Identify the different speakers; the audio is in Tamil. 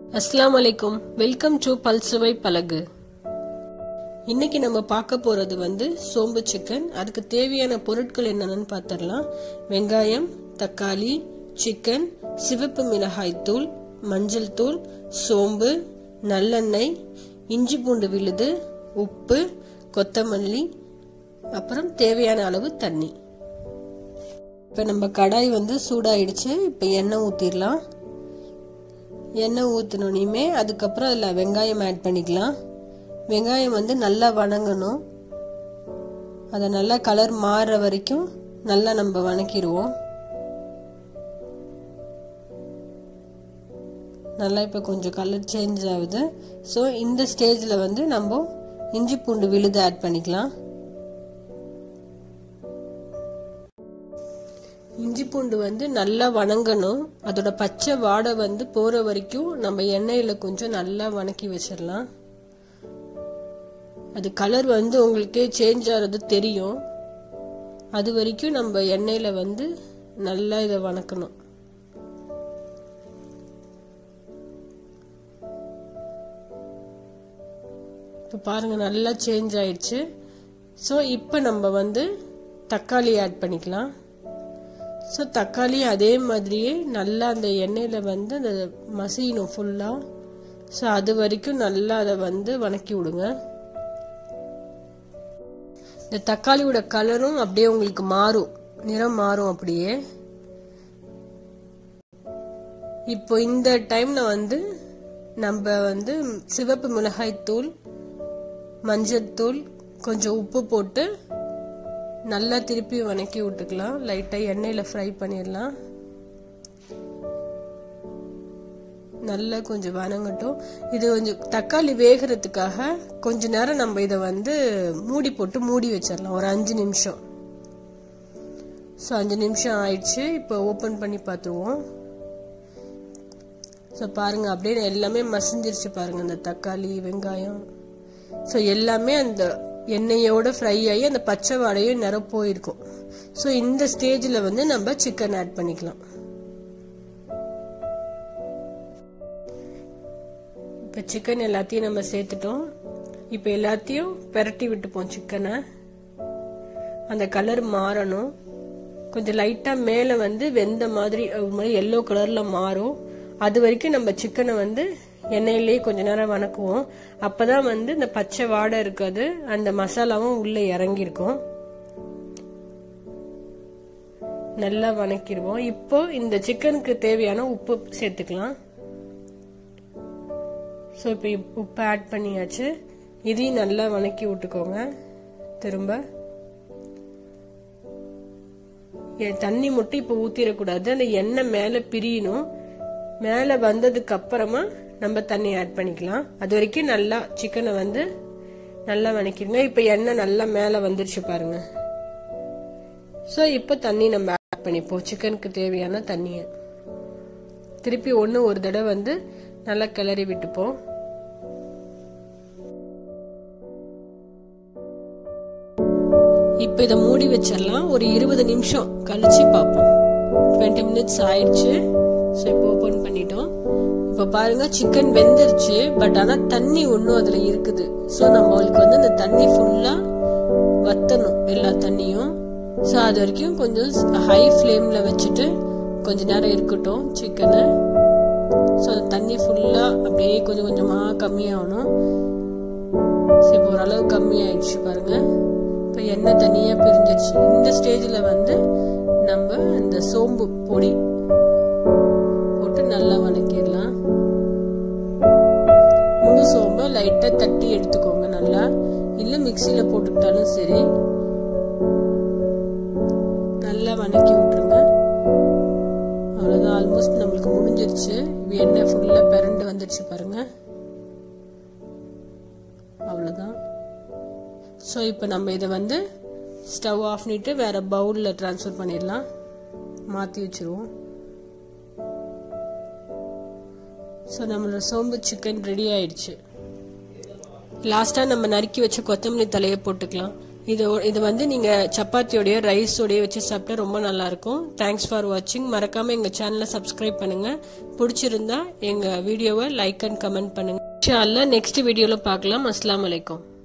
Speaker 1: अस्सलाम वालेकुम वेलकम टू पल्सुवाई पलगु இன்னைக்கு நம்ம பார்க்க போறது வந்து சோம்பு சிக்கன் அதுக்கு தேவையான பொருட்கள் என்னன்னு பார்த்தறலாம் வெங்காயம் தக்காளி சிக்கன் சிவப்பு மிளகாய் தூள் மஞ்சள் தூள் சோம்பு நல்லெண்ணெய் இஞ்சி பூண்டு விழுது உப்பு கொத்தமல்லி அப்புறம் தேவையான அளவு தண்ணி இப்போ நம்ம கடாய் வந்து சூடாயிடுச்சு இப்போ எண்ணெய் ஊத்திரலாம் எண்ணெய் ஊத்துனோனே அதுக்கு அப்புறம் அதுல வெங்காயம் ஆட் பண்ணிக்கலாம் வெங்காயம் வந்து நல்லா வணங்கணும் அத நல்லா கலர் மாற வரைக்கும் நல்லா நம்ம வணக்கிடுவோம் நல்லா இப்ப கொஞ்சம் கலர் சேஞ்ச் ஆகுது சோ இந்த ஸ்டேஜ்ல வந்து நம்ம இஞ்சி பூண்டு விழுது ஆட் பண்ணிக்கலாம் இஞ்சி பூண்டு வந்து நல்லா வணங்கணும் அதோட பச்சை வாடை வந்து போற வரைக்கும் நம்ம எண்ணெயில கொஞ்சம் நல்லா வணக்கி வச்சிரலாம் அது கலர் வந்து உங்களுக்கு சேஞ்ச் ஆறது தெரியும் அது வரைக்கும் நம்ம எண்ணெயில வந்து நல்லா இத வணக்கணும் இப்ப பாருங்க நல்லா சேஞ்ச் ஆயிடுச்சு சோ இப்போ நம்ம வந்து தக்காளி ஆட் பண்ணிக்கலாம் சோ தக்காளி அதே மாதிரியே நல்லா அந்த எண்ணெயில வந்து அந்த மசியணும் ஃபுல்லா சோ அது வரைக்கும் நல்லா அத வந்து வணக்கி விடுங்க இந்த தக்காளியோட கலரும் அப்படியே உங்களுக்கு மாறும் நிறம் மாறும் அப்படியே இப்போ இந்த டைம்ல வந்து நம்ம வந்து சிவப்பு மிளகாய் தூள் மஞ்சள் தூள் கொஞ்சம் உப்பு போட்டு நல்லா திருப்பி வணக்கி விட்டுக்கலாம் லைட்டா எண்ணெயில ஃப்ரை பண்ணிடலாம் நல்லா கொஞ்சம் வணங்கட்டும் இது கொஞ்சம் தக்காளி வேகிறதுக்காக கொஞ்ச நேரம் நம்ம இத வந்து மூடி போட்டு மூடி வச்சிரலாம் ஒரு 5 நிமிஷம் சோ 5 நிமிஷம் ஆயிடுச்சு இப்போ ஓபன் பண்ணி பாத்துருவோம் சோ பாருங்க அப்படியே எல்லாமே மசிஞ்சிருச்சு பாருங்க அந்த தக்காளி வெங்காயம் சோ எல்லாமே அந்த எண்ணெயோட ஃப்ரை ஆகி அந்த பச்சை வாடையும் நிற போயிருக்கும் சோ இந்த ஸ்டேஜ்ல வந்து நம்ம சிக்கன் ஆட் பண்ணிக்கலாம் இப்ப சிக்கன் எல்லாத்தையும் நம்ம சேர்த்துட்டோம் இப்ப எல்லாத்தையும் பெரட்டி விட்டுப்போம் சிக்கனை அந்த கலர் மாறணும் கொஞ்சம் லைட்டா மேல வந்து வெந்த மாதிரி எல்லோ கலர்ல மாறும் அது வரைக்கும் நம்ம சிக்கனை வந்து எண்ணெயிலேயே கொஞ்ச நேரம் வணக்குவோம் அப்பதான் வந்து இந்த பச்சை வாடை இருக்காது அந்த மசாலாவும் உள்ள இறங்கி இருக்கும் நல்லா வணக்கிடுவோம் இப்போ இந்த சிக்கனுக்கு தேவையான உப்பு சேர்த்துக்கலாம் சோ இப்போ உப்பு ஆட் பண்ணியாச்சு இதையும் நல்லா வணக்கி விட்டுக்கோங்க திரும்ப தண்ணி மட்டும் இப்ப ஊத்திடக்கூடாது அந்த எண்ணெய் மேல பிரியணும் மேல வந்ததுக்கு அப்புறமா நம்ம தண்ணி ஆட் பண்ணிக்கலாம் அது வரைக்கும் நல்லா சிக்கனை வந்து நல்லா வணக்கிடுங்க இப்ப எண்ணெய் நல்லா மேல வந்துருச்சு பாருங்க சோ இப்ப தண்ணி நம்ம ஆட் பண்ணிப்போம் சிக்கனுக்கு தேவையான தண்ணிய திருப்பி ஒரு தடவை வந்து நல்லா கிளறி விட்டுப்போம் இப்ப இத மூடி வச்சிடலாம் ஒரு 20 நிமிஷம் கழிச்சு பாப்போம் 20 மினிட்ஸ் ஆயிடுச்சு சோ இப்போ ஓபன் பண்ணிட்டோம் இப்ப பாருங்க சிக்கன் வெந்துருச்சு பட் ஆனா தண்ணி ஒன்னும் அதுல இருக்குது சோ நம்மளுக்கு வந்து அந்த தண்ணி ஃபுல்லா வத்தணும் எல்லா தண்ணியும் சோ அது வரைக்கும் கொஞ்சம் ஹை ஃப்ளேம்ல வச்சுட்டு கொஞ்ச நேரம் இருக்கட்டும் சிக்கனை சோ தண்ணி ஃபுல்லா அப்படியே கொஞ்சம் கொஞ்சமா கம்மியாகணும் இப்போ ஓரளவு கம்மியாயிடுச்சு பாருங்க இப்ப எண்ணெய் தண்ணியா பிரிஞ்சிருச்சு இந்த ஸ்டேஜ்ல வந்து நம்ம இந்த சோம்பு பொடி போட்டு நல்லா வணக்கிடலாம் முழு சோம்பை லைட்டா தட்டி எடுத்துக்கோங்க நல்லா இல்ல மிக்சியில போட்டுக்கிட்டாலும் சரி நல்லா வணக்கி விட்டுருங்க அவ்வளவுதான் ஆல்மோஸ்ட் நம்மளுக்கு முடிஞ்சிருச்சு எண்ணெய் ஃபுல்லா பிறண்டு வந்துருச்சு பாருங்க அவ்வளவுதான் சோ இப்போ நம்ம இத வந்து ஸ்டவ் ஆஃப் பண்ணிட்டு வேற பவுல்ல ட்ரான்ஸ்ஃபர் பண்ணிடலாம் மாத்தி வச்சிருவோம் சோ நம்மளோட சோம்பு சிக்கன் ரெடி ஆயிடுச்சு லாஸ்டா நம்ம நறுக்கி வச்ச கொத்தமல்லி தலையை போட்டுக்கலாம் இது வந்து நீங்க சப்பாத்தியோடய ரைஸோடய வச்சு சாப்பிட்டா ரொம்ப நல்லா இருக்கும். தேங்க்ஸ் ஃபார் வாட்சிங். மறக்காம எங்க சேனலை சப்ஸ்கிரைப் பண்ணுங்க. பிடிச்சிருந்தா எங்க வீடியோவை லைக் அண்ட் கமெண்ட் பண்ணுங்க. இன்ஷா அல்லாஹ் நெக்ஸ்ட் வீடியோல பார்க்கலாம். அஸ்ஸலாமு அலைக்கும்.